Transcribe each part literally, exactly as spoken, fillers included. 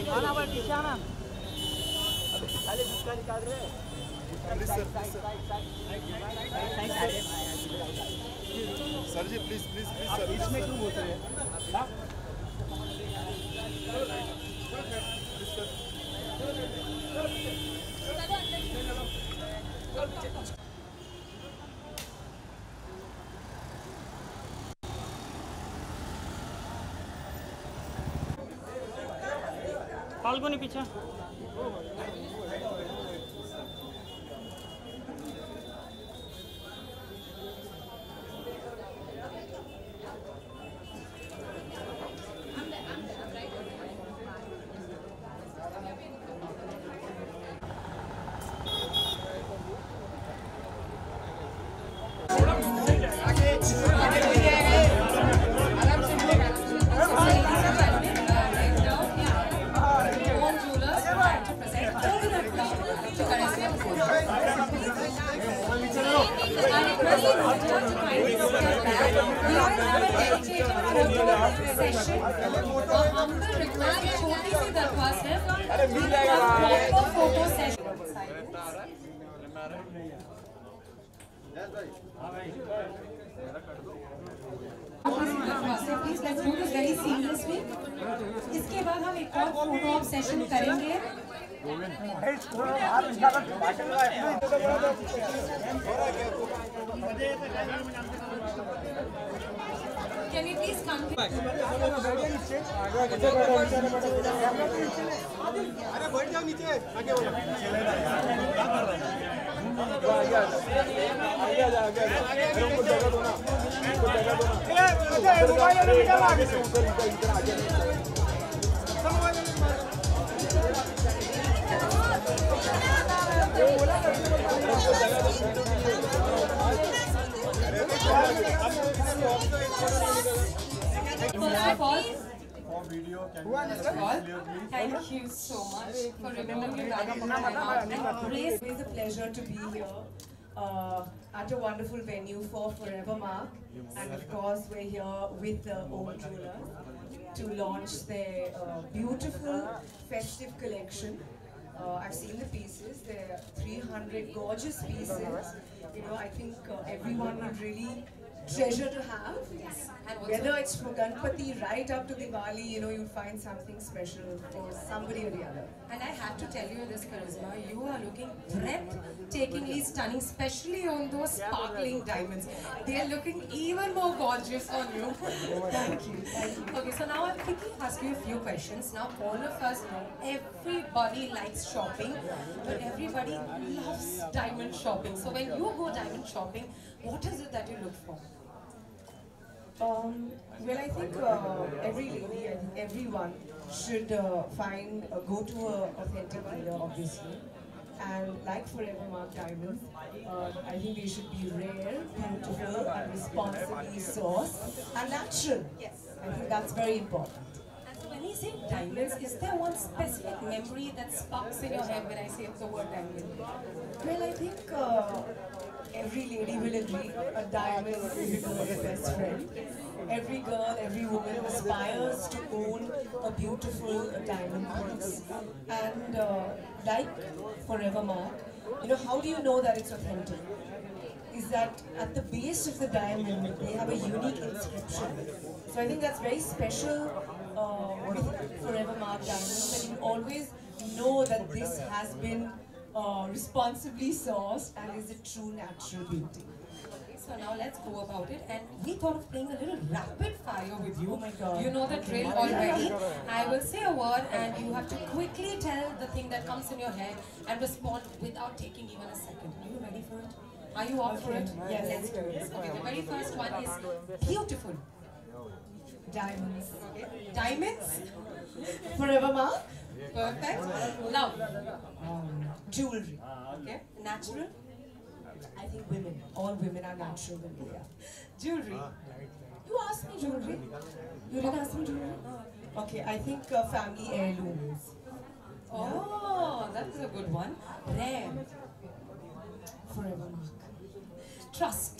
आना भाई पीछे आना खाली बुक्का निकाल रहे sir ji please please please sir इसमें क्यों होते हैं फाल्गुनी पीछे Please let's do this very seamlessly. इसके बाद हम एक और फोटो ऑप सेशन करेंगे. Can we please come back? अरे बैठ जाओ नीचे आगे बोलो आगे आ जा आगे आगे कुछ जगह दो ना कुछ जगह दो ना अच्छा मोबाइल में निकाल आगे से उधर इधर इधर आगे सब मोबाइल में ये बोला अरे video can you thank you so much for remembering that. It's a pleasure to be here uh, at a wonderful venue for Forever Mark, and of course we're here with the Om Jewelers to launch their uh, beautiful festive collection. Uh, I've seen the pieces. They're three hundred gorgeous pieces. You know, I think uh, everyone would really treasure to have. Yes. And whether it's for Ganpati right up to Diwali, you know, you'll find something special for somebody or the other. And I have to tell you this, Charisma, you are looking breathtakingly stunning, especially on those sparkling diamonds. They are looking even more gorgeous on you. Thank you. Thank you. Okay, so now I'll quickly ask you a few questions. Now, all of us know everybody likes shopping, but everybody loves diamond shopping. So when you go diamond shopping, what is it that you look for? Um, well, I think uh, every lady, I think everyone should uh, find, uh, go to an authentic dealer, obviously. And like Forever Mark Diamonds, uh, I think they should be rare, beautiful, and responsibly sourced, and natural. Yes. I think that's very important. And so when you say diamonds, is there one specific memory that sparks in your head when I say the word diamond? Well, I think uh, every lady will agree a diamond is a girl's best friend. Every girl, every woman aspires to own a beautiful uh, diamond piece. And uh, like Forever Mark, you know, how do you know that it's authentic? Is that at the base of the diamond, they have a unique inscription. So I think that's very special uh, with Forever Mark diamonds, that you always know that this has been Uh, responsibly sourced and is a true natural beauty. Okay, so now let's go about it, and we thought of playing a little rapid fire with you. Oh my God! You know the drill already. I will say a word, and you have to quickly tell the thing that comes in your head and respond without taking even a second. Are you ready for it? Are you up for it? Yes. Let's do it. Okay. The very first one is beautiful. Diamonds. Okay. Diamonds. Forever Mark. Perfect. Love. Um, jewelry. Okay. Natural. I think women. All women are natural when they are. Jewelry. You asked me jewelry. You didn't ask me jewelry. Okay. I think uh, family heirlooms. Oh, that is a good one. Rare. Forever Mark. Trust.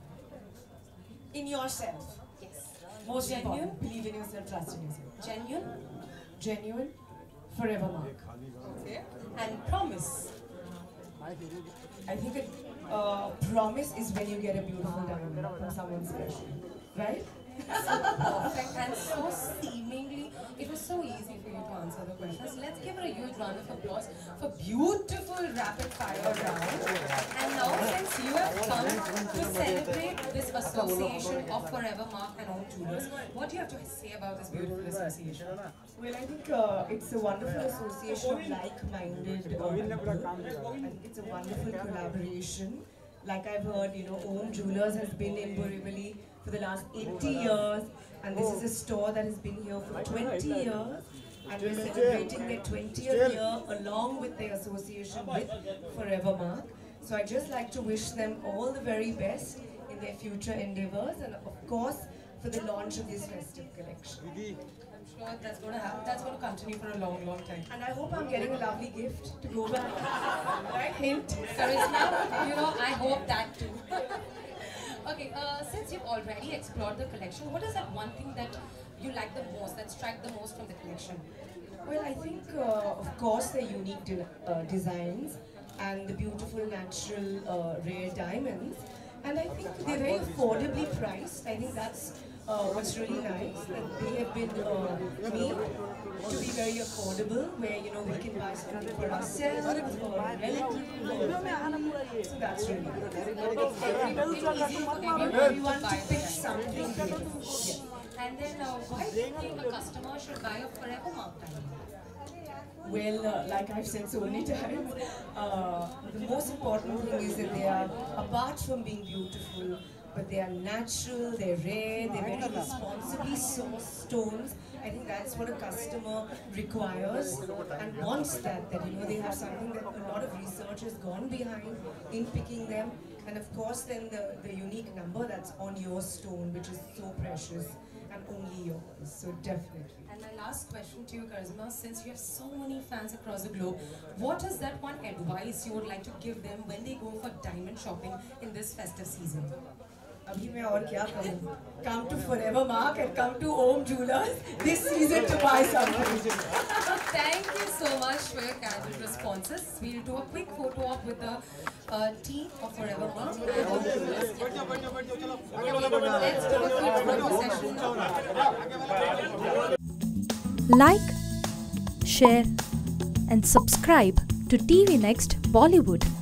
In yourself. Yes. Most genuine. Believe in yourself. Trust in yourself. Genuine. Genuine. Forever Mark. Okay. And promise. I think a uh, promise is when you get a beautiful diamond from someone special, right? Perfect. And so seemingly, it was so easy for you to answer the questions. Let's give her a huge round of applause for beautiful rapid fire round. And now, since you have come to celebrate this association of Forever Mark and Om Jewellers, what do you have to say about this beautiful association? Well, I think uh, it's a wonderful association of like-minded uh, people. And it's a wonderful collaboration. Like I've heard, you know, Om Jewellers has been in Borivali for the last eighty years, and this is a store that has been here for twenty years, and we're celebrating their twentieth year along with their association with Forever Mark. So I'd just like to wish them all the very best in their future endeavors, and of course for the launch of this festive collection. I'm sure that's going to happen. That's going to continue for a long, long time. And I hope I'm getting a lovely gift to go back. Right? Hint. Charisma, you know, I hope that too. Okay, uh, since you've already explored the collection, what is that one thing that you like the most, that struck the most from the collection? Well, I think, uh, of course, the unique de uh, designs and the beautiful natural uh, rare diamonds. And I think they're very affordably priced. I think that's uh, what's really nice, that they have been uh, made to be very affordable, where, you know, we can buy something for ourselves, for a relative. So that's really good. Everyone to pick something good. Yes. And then, uh, why do you think a customer should buy a Forever Mark diamond? Well, uh, like I've said so many times, uh, the most important thing is that they are, apart from being beautiful, but they are natural, they're rare, they're very responsibly sourced stones. I think that's what a customer requires and wants, that, that you know, they have something that a lot of research has gone behind in picking them. And of course then the, the unique number that's on your stone, which is so precious and only yours, so definitely. And my last question to you, Charisma, since you have so many fans across the globe, what is that one advice you would like to give them when they go for diamond shopping in this festive season? Abhi main aur kya kahun? Come to Forever Mark and come to Om Jewellers this season to buy something. Thank you so much for your candid responses. We'll do a quick photo op with the uh, team of Forever Mark. Let's do a quick photo session now. Like, share and subscribe to T V Next Bollywood.